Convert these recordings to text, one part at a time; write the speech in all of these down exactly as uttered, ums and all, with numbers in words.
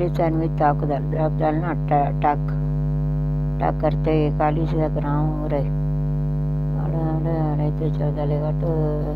Police army ताकुदल ताकुदल attack attack करते काली से ग्राम रहे रहते चौदह तो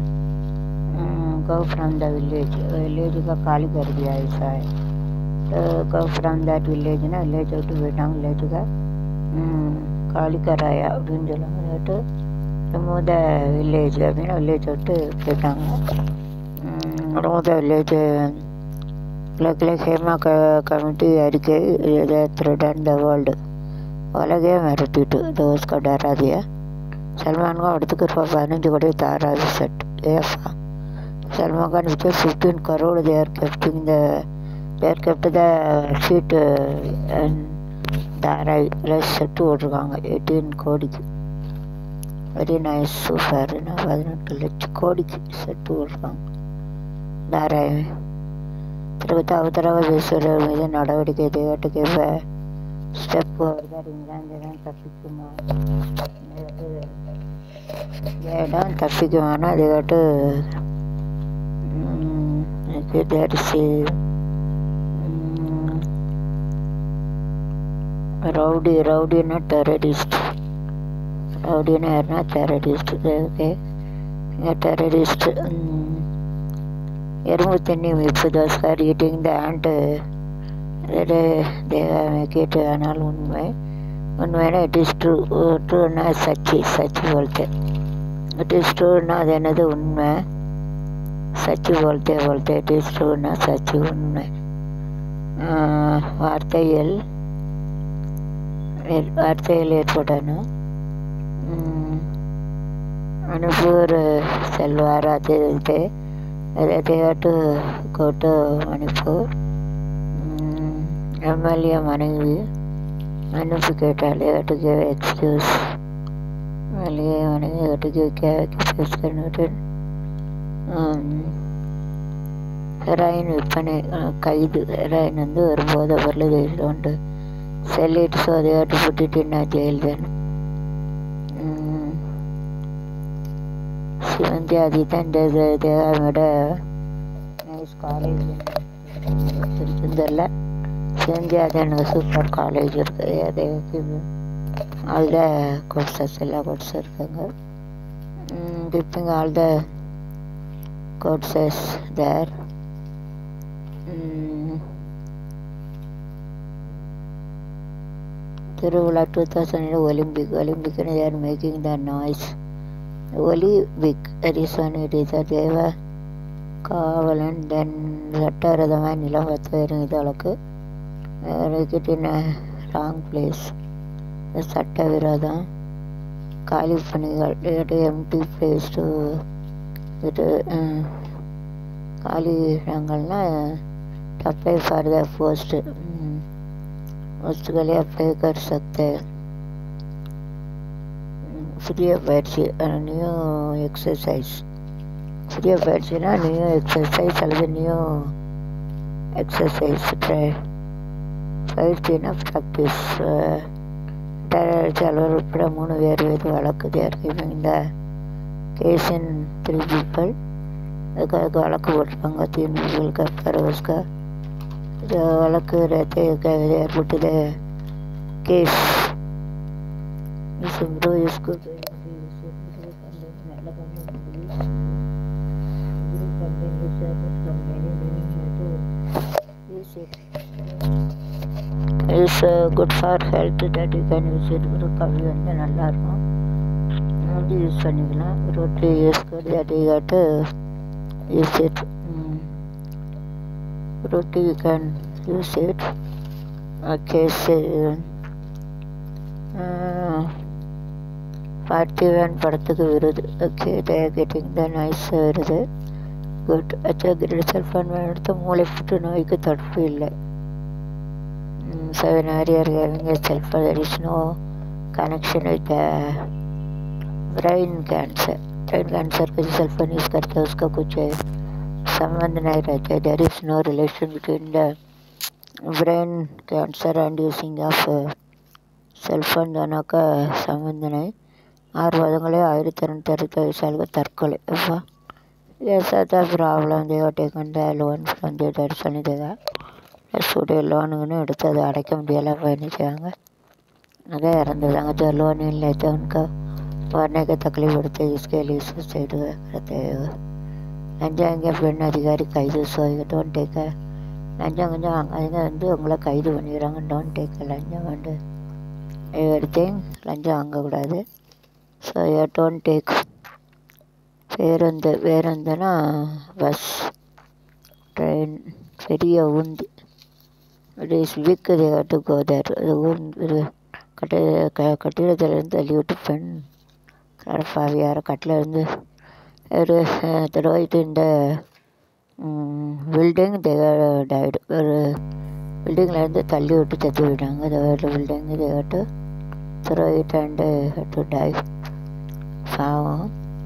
go from the village village का खाली कर दिया ऐसा है तो गो फ्रॉम दैट विलेज ना विलेज आउट बेटा विलेज का खाली कराया அப்படின்னு तो remove the village அப்படின்னா வில்லேஜ் விட்டு போயிட்டாங்க. remove the village லக்கில் ஹேமா க கமிட்டி அறிக்கை இதை threatened the world உலகே மிரட்டிட்டு தோஸ்கா டராதியா சல்மான் கான் அடுத்துக்கு ரூபாய் பதினஞ்சு கோடி தாராது செட் ஏஃபா Salman Khan with fifteen crore there keeping the there kept the seat தாராய் ப்ளஸ் செட்டு போட்டிருக்காங்க எயிட்டீன் கோடிக்கு வெரி நைஸ் சூப்பர் பதினெட்டு லட்சம் கோடிக்கு செட்டு போட்டிருக்காங்க தாராய் திருப்பதி உத்தரப்பிரதேசர் மீது நடவடிக்கை தேவட்டுக்கு இப்போ ஸ்டெப் இங்கிலாந்து தப்பிக்குமா இடம் தப்பிக்குமானா தேவட்டு தரிசி ரவுடி ரவுடின்னா டெரரிஸ்ட் ரவுடின்னா யாருன்னா டெரரிஸ்ட் ஓகே டெரரிஸ்ட் எறும்பு தண்ணி மிப்பு தோஸ்கார் ஈட்டிங் த ஆண்ட் கேட்டு ஆனால் உண்மை உண்மைனா இட் இஸ் ட்ரூ ட்ரூன்னா சச்சி சச்சி போல்த்தே இட் இஸ் ட்ரூன்னா அது என்னது உண்மை சச்சி போல்த்தே போல்த்தே இட் இஸ் ட்ரூன்னா சச்சி உண்மை வார்த்தையில் வார்த்தையில் ஏற்படணும் மணிப்பூர் செல்வார் அது இது தேவட்டு கோட்டு மணிப்பூர் எம்எல்ஏ மனைவி மன்னிப்பு கேட்டால் தேவட்டுக்கு எக்ஸ்கியூஸ் எம்எல்ஏ மனைவி தேவட்டுக்கு கேட்டு ஹெராயின் விற்பனை கைது ஹெராயின் வந்து ஒரு போதை பொருள் ஜெயிலில் உண்டு செல்லிட்டு ஸோ தேவட்டு புட்டிட்டு ஜெயில் தானே சிவந்தி அதிதான் தேவாமியோட நைஸ் காலேஜ் திருச்செந்தூரில் சிவந்தி அதன் சூப்பர் காலேஜ் இருக்குது அதே அதில் கோர்சஸ் எல்லா கோர்ஸும் இருக்காங்க keeping all the courses there திருவிழா டூ தௌசண்ட் ஒலிம்பிக் ஒலிம்பிக்னு there making the noise Olympic ரீசனிடிச தேவ காவலன் தென் சட்டவிரோதமாக நிலம் வச்சும் இதற்கு கிட்டின ராங் பிளேஸ் சட்டவிரோதம் காலி பணிகள் எம்டி பிளேஸ் டு இது காலி இடங்கள்னால் அப்ளை ஃபார் த போஸ்ட்டு पोस्टले अप्लाई कर सकते हैं फ्री पயிற்சி நியூ எக்ஸசைஸ் ஃப்ரீ பயிற்சினா நியூ எக்ஸசைஸ் அல்லது நியூ எக்ஸசைஸ் ட்ரை பயிற்சினா ப்ராக்டிஸ் அலுவலர் உட்பட மூணு பேர் மீது வழக்கு தேர்வு இந்த கேஸின் த்ரீ பீப்புள் அதுக்காக வழக்கு போட்டிருப்பாங்க तीन पीपल का फरोज वழக்கு रहते ஏற்பட்டது கேஸ் इसको इसको is uh, good for health that you can use it for கவி வந்து நல்லா இருக்கும் அப்படி யூஸ் பண்ணிக்கலாம் ரொட்டி யூஸ் பண்ணி that you got to use it ரொட்டி you can use it okay so Parthiban படத்துக்கு விருது okay they are getting the nice விருது குட் அச்சா கிரேட் செல்ஃபோன் எடுத்து மூளை புற்றுநோய்க்கு தடுப்பு இல்லை seven area having a sulfur there is no connection with the brain cancer brain cancer का sulfur यूज करते हैं उसका कुछ संबंध नहीं रहता है there is no relation between the brain cancer and using of sulfur दोनों का संबंध नहीं आर वादंगले आयरती இரநூற்றி அறுபத்தி வயசாலுக்கு தற்கொலை அப்பா ऐसा था problem they were taken the loan from the Darshan देगा ஸ்டூடியோ லோனுங்கன்னு எடுத்து அதை அடைக்க முடியலை பண்ணிச்சாங்க. अगर इरंददांगा जो लोन लेते हैं उनका भरने की तकलीफ पड़ती है, इसके लिए सुसाइड करते हैं. லஞ்சம் பெண் அதிகாரி கைது டோன்ட் டேக்க லஞ்சம் கொஞ்சம் அங்கே வந்து உங்களை கைது பண்ணிக்கிறாங்க. டோன்ட் டேக்க லஞ்சம் வந்து எவ்ரி திங் லஞ்சம் வாங்கக்கூடாது. So don't take. பேருந்து பேருந்துன்னா பஸ், ட்ரெயின், பெரிய ஊந்து. It is big they have to go there. ஊந்து கட்ட க கட்டிடத்திலேருந்து தள்ளி விட்டு பெண் கடப்பாவியார கட்டிலேருந்து ஒரு த்ரோயிட்டு இந்த பில்டிங் டைடு. ஒரு பில்டிங்லேருந்து தள்ளி விட்டு தத்தி விட்டாங்க. ஒரு building that throw it and to die. பாவம்.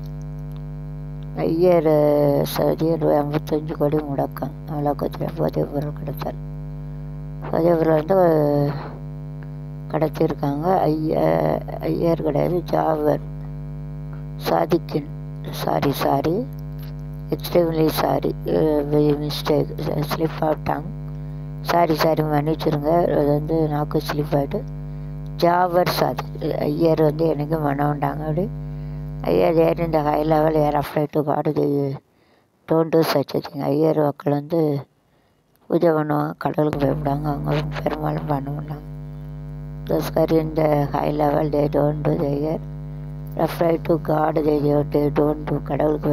ஐயர் சதி ரூபாய் ஐம்பத்தஞ்சு கோடி முடக்கம் அவ்வளோக்கத்தில் போதைப் பொருள் கிடைத்தால். போதைப் பொருள் வந்து கடத்தியிருக்காங்க. ஐய ஐயர் கிடையாது, ஜாவர் சாதிக்கின். Sorry sorry extremely sorry mistake slip of tongue. Sorry sorry மன்னிச்சிருங்க, அது வந்து நாக்கு ஸ்லிப் ஆகிட்டு. ஜாவர் சாதி ஐயர் வந்து எனக்கு மனவண்டாங்க. அப்படி ஐயர் ஏர் இந்த high level are afraid to God don't do such thing. Iyer மக்கள் வந்து பூஜை பண்ணுவாங்க, கடவுளுக்கு பயப்படுவாங்க. அவங்க பெரும்பாலும் பண்ண மாட்டாங்க. Those who are in the high level, they don't do the air. Afraid to God, they don't do கடவுளுக்கு